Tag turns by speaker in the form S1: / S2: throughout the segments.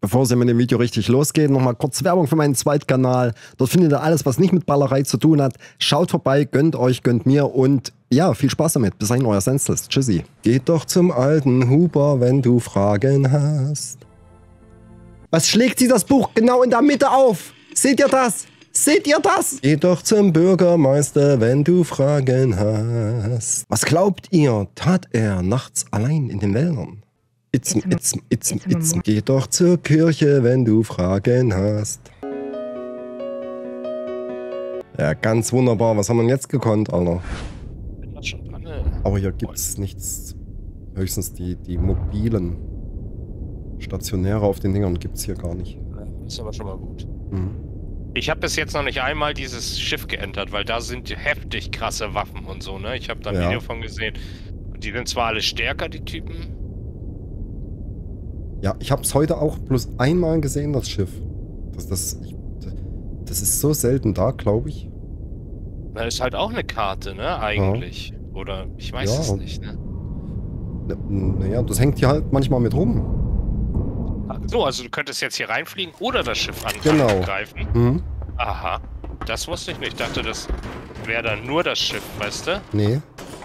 S1: Bevor es ja mit dem Video richtig losgeht, nochmal kurz Werbung für meinen Zweitkanal. Dort findet ihr alles, was nicht mit Ballerei zu tun hat. Schaut vorbei, gönnt euch, gönnt mir und ja, viel Spaß damit. Bis dahin, euer Senseless. Tschüssi. Geht doch zum alten Huber, wenn du Fragen hast. Was schlägt sie das Buch genau in der Mitte auf? Seht ihr das? Seht ihr das? Geh doch zum Bürgermeister, wenn du Fragen hast. Was glaubt ihr, tat er nachts allein in den Wäldern? Itzm. Geh doch zur Kirche, wenn du Fragen hast. Ja, ganz wunderbar. Was haben wir denn jetzt gekonnt, Alter?
S2: Bin das schon dran,
S1: Aber hier gibt's nichts. Höchstens die mobilen Stationäre auf den Dingern gibt's hier gar nicht.
S2: Das ist aber schon mal gut.
S1: Mhm.
S2: Ich habe bis jetzt noch nicht einmal dieses Schiff geentert, weil da sind heftig krasse Waffen und so, ne? Ich habe da ein Video von gesehen. Die sind zwar alle stärker, die Typen.
S1: Ja, ich habe es heute auch bloß einmal gesehen, das Schiff. Das ist so selten da, glaube ich.
S2: Da ist halt auch eine Karte, ne? Eigentlich. Ja. Oder ich weiß es nicht, ne?
S1: Naja, das hängt hier halt manchmal mit rum.
S2: Ach so, also du könntest jetzt hier reinfliegen oder das Schiff angreifen.
S1: Mhm.
S2: Aha. Das wusste ich nicht. Ich dachte, das wäre dann nur das Schiff, weißt du?
S1: Nee.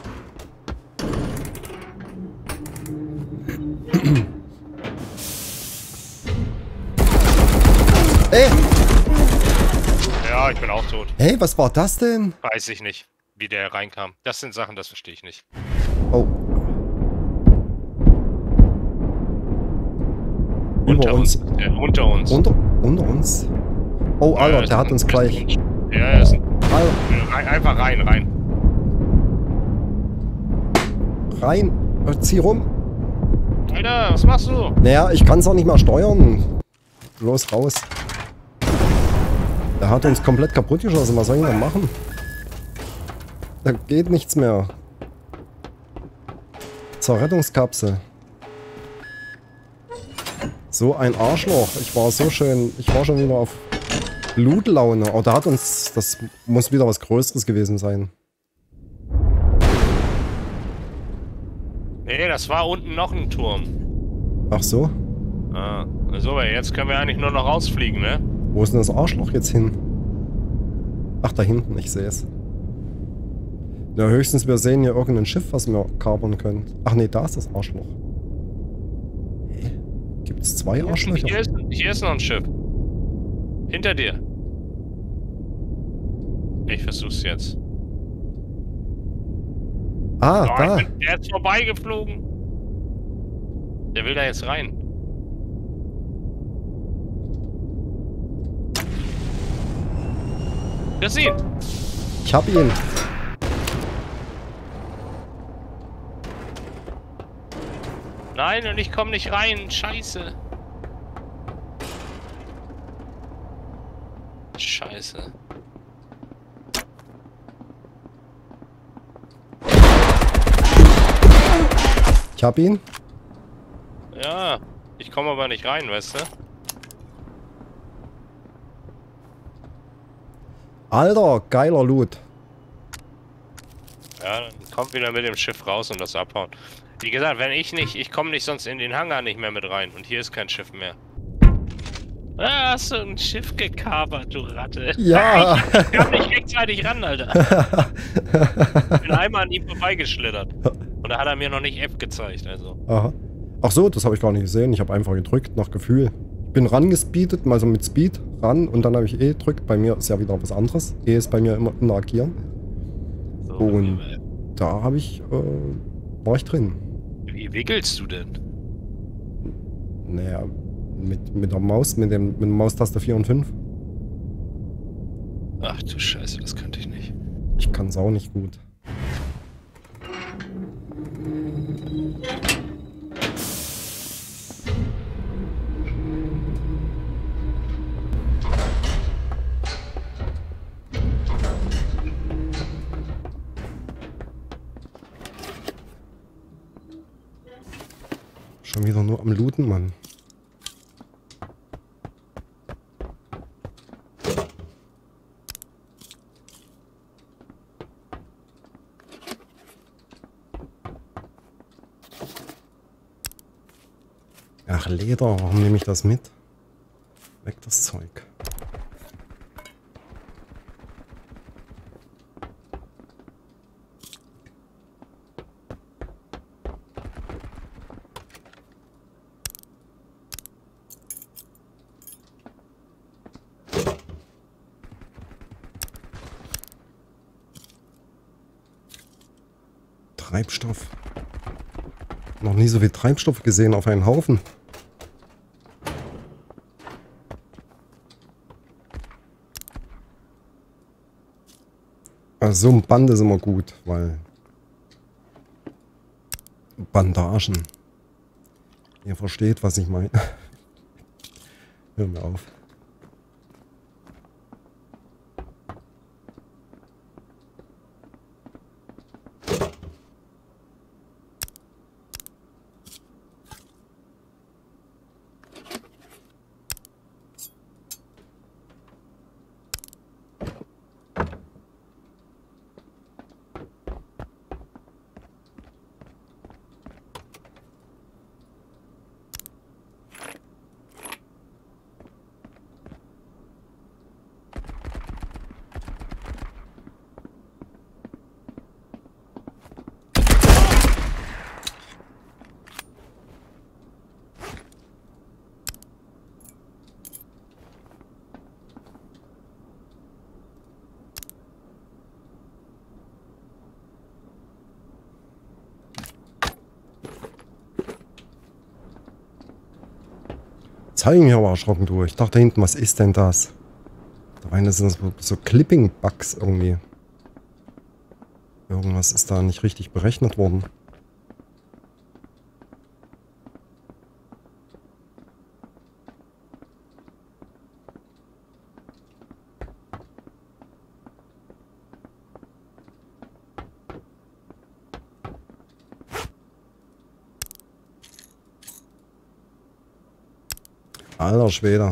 S1: Ey!
S2: Ja, ich bin auch tot.
S1: Hey, was war das denn?
S2: Weiß ich nicht, wie der reinkam. Das sind Sachen, das verstehe ich nicht.
S1: Oh.
S2: Unter uns. Unter uns.
S1: Unter uns? Oh, Alter, der hat uns gleich.
S2: Ja, er ist einfach rein.
S1: Rein. Zieh rum.
S2: Alter, was machst du?
S1: Naja, ich kann es auch nicht mehr steuern. Los, raus. Der hat uns komplett kaputt geschossen. Was soll ich denn machen? Da geht nichts mehr. Zur Rettungskapsel. So ein Arschloch. Ich war schon wieder auf Loot-Laune. Oh, da hat uns... Das muss wieder was Größeres gewesen sein.
S2: Nee, das war unten noch ein Turm.
S1: Ach so?
S2: Ah, so, jetzt können wir eigentlich nur noch rausfliegen, ne?
S1: Wo ist denn das Arschloch jetzt hin? Ach, da hinten, ich sehe es. Ja, höchstens wir sehen hier irgendein Schiff, was wir kapern können. Ach nee, da ist das Arschloch. Hä? Gibt es zwei Arschlöcher?
S2: Hier ist noch ein Schiff. Hinter dir. Ich versuch's jetzt.
S1: Ah, da.
S2: Der ist vorbeigeflogen. Der will da jetzt rein. Das ihn.
S1: Ich hab ihn.
S2: Nein, und ich komme nicht rein. Scheiße. Scheiße.
S1: Ich hab ihn.
S2: Ja, ich komme aber nicht rein, weißt du?
S1: Alter, geiler Loot.
S2: Ja, dann kommt wieder mit dem Schiff raus und das abhauen. Wie gesagt, wenn ich komme nicht sonst in den Hangar nicht mehr mit rein. Und hier ist kein Schiff mehr. Ah, hast du ein Schiff gekapert, du Ratte.
S1: Ja.
S2: Ich kam nicht rechtzeitig ran, Alter. Ich bin einmal an ihm vorbeigeschlittert. Und da hat er mir noch nicht F gezeigt, also.
S1: Aha. Ach so, das habe ich gar nicht gesehen. Ich habe einfach gedrückt, nach Gefühl. Ich bin rangespeedet, also mit Speed ran und dann habe ich E gedrückt. Bei mir ist ja wieder was anderes. E ist bei mir immer interagieren.
S2: So,
S1: und da habe ich, war ich drin.
S2: Wie wickelst du denn?
S1: Naja, mit der Maus, mit der Maustaste 4 und 5.
S2: Ach du Scheiße, das könnte ich nicht.
S1: Ich kann es auch nicht gut. Schon wieder nur am Looten, Mann. Ach, Leder, warum nehme ich das mit? Weg das Zeug. Treibstoff. Noch nie so viel Treibstoff gesehen auf einen Haufen. Also so ein Band ist immer gut, weil Bandagen. Ihr versteht, was ich meine. Hör mir auf. Zeigen mich aber erschrocken durch. Ich dachte hinten, was ist denn das? Da waren sind so Clipping-Bugs irgendwie. Irgendwas ist da nicht richtig berechnet worden. Alter Schwede.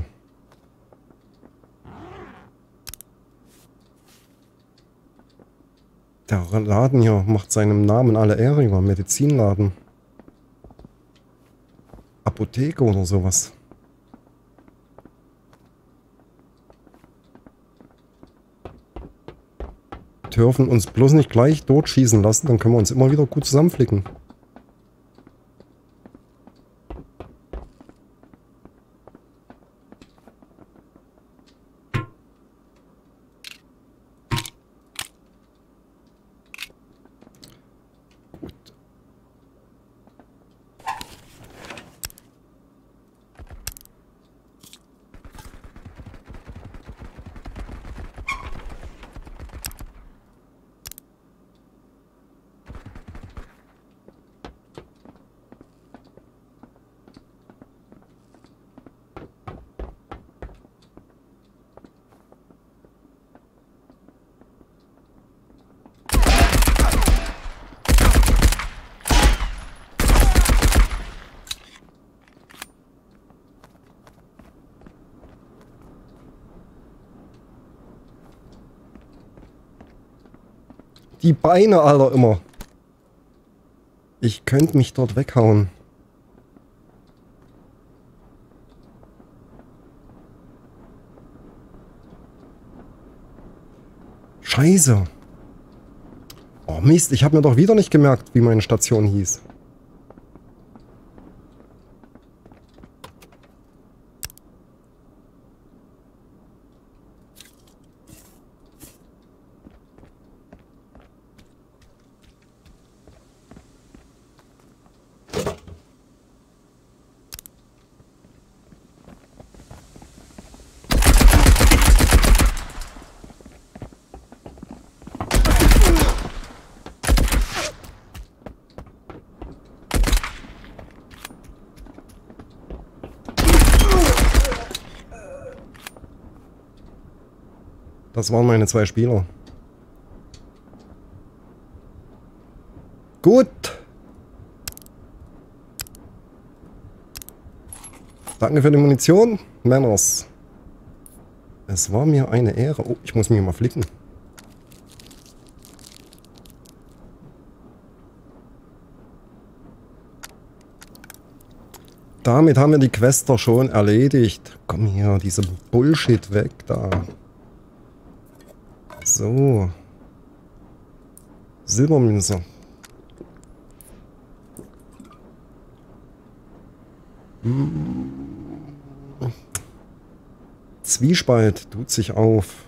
S1: Der Laden hier macht seinem Namen alle Ehre, über Medizinladen. Apotheke oder sowas. Dürfen uns bloß nicht gleich dort schießen lassen, dann können wir uns immer wieder gut zusammenflicken. Die Beine, Alter, immer. Ich könnte mich dort weghauen. Scheiße. Oh Mist, ich habe mir doch wieder nicht gemerkt, wie meine Station hieß. Das waren meine 2 Spieler. Gut. Danke für die Munition, Männers. Es war mir eine Ehre. Oh, ich muss mich mal flicken. damit haben wir die Quest doch schon erledigt. Komm hier, diese Bullshit weg da. So. Silbermünze. Zwiespalt tut sich auf.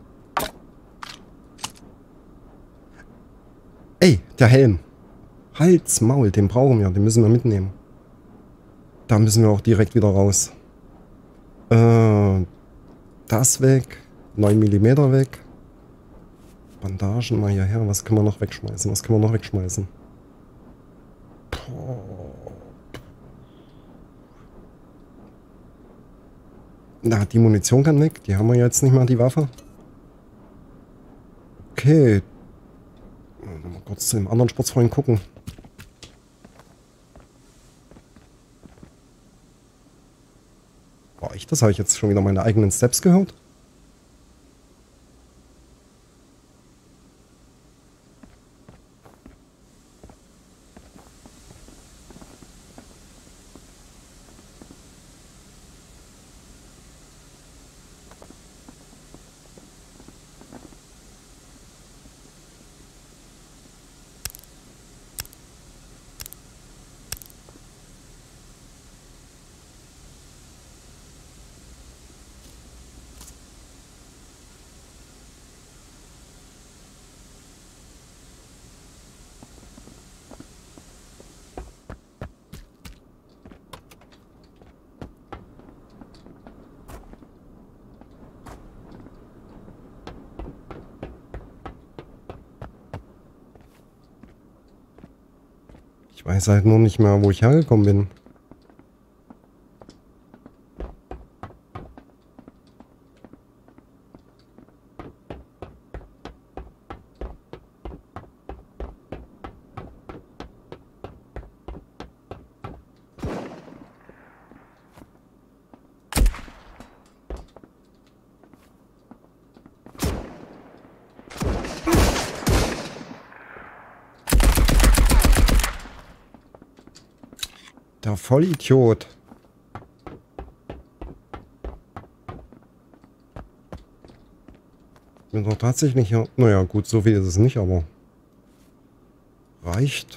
S1: Ey, der Helm. Halt's Maul, den brauchen wir, den müssen wir mitnehmen. Da müssen wir auch direkt wieder raus. Das weg. 9 mm weg. Bandagen mal hierher. Was können wir noch wegschmeißen? Was können wir noch wegschmeißen? Na, die Munition kann weg. Die haben wir jetzt nicht mehr, die Waffe. Okay. Mal kurz zu dem anderen Sportsfreund gucken. War ich das? Habe ich jetzt schon wieder meine eigenen Steps gehört? Ich weiß halt nur nicht mehr, wo ich hergekommen bin. Der Vollidiot. Bin doch tatsächlich ja. Naja, gut, so viel ist es nicht, aber reicht.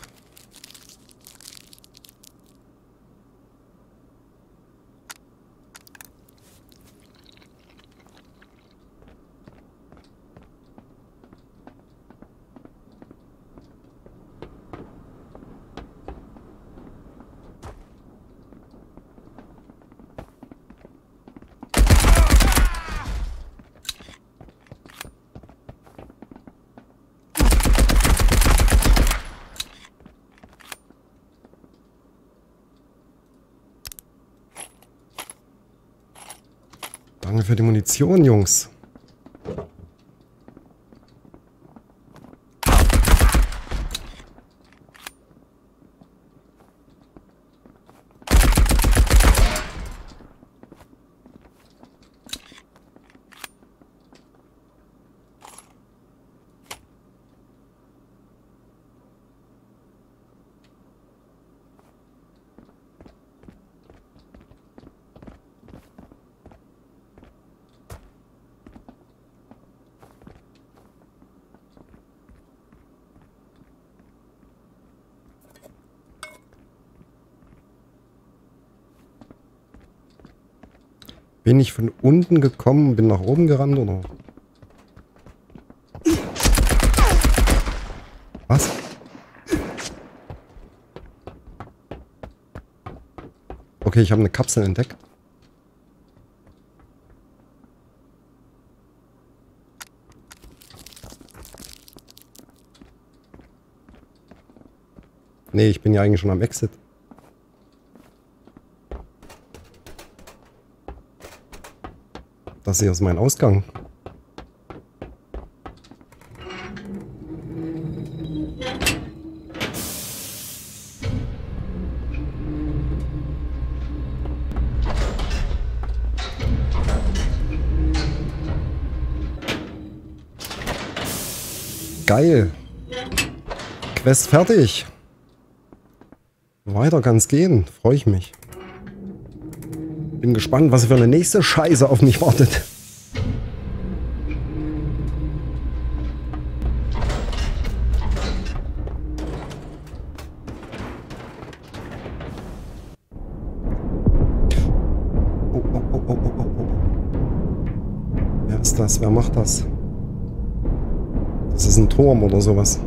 S1: Danke für die Munition, Jungs. Bin ich von unten gekommen, bin nach oben gerannt, oder? Was? Okay, ich habe eine Kapsel entdeckt. Nee, ich bin ja eigentlich schon am Exit. Das hier ist mein Ausgang. Geil. Quest fertig. Weiter kann's gehen. Freue ich mich. Bin gespannt, was für eine nächste Scheiße auf mich wartet. Wer ist das? Wer macht das? Das ist ein Turm oder sowas.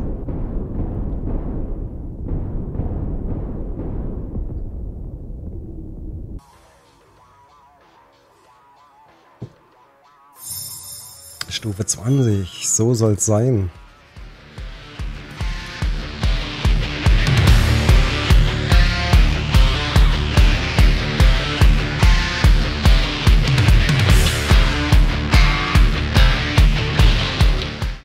S1: Stufe 20, so soll es sein.